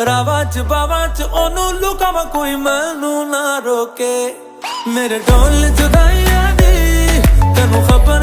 रावां च बावां च ओनू लुकावां कोई मैनू ना रोके। मेरे ढोल जुदाइयां दी तैनू खबर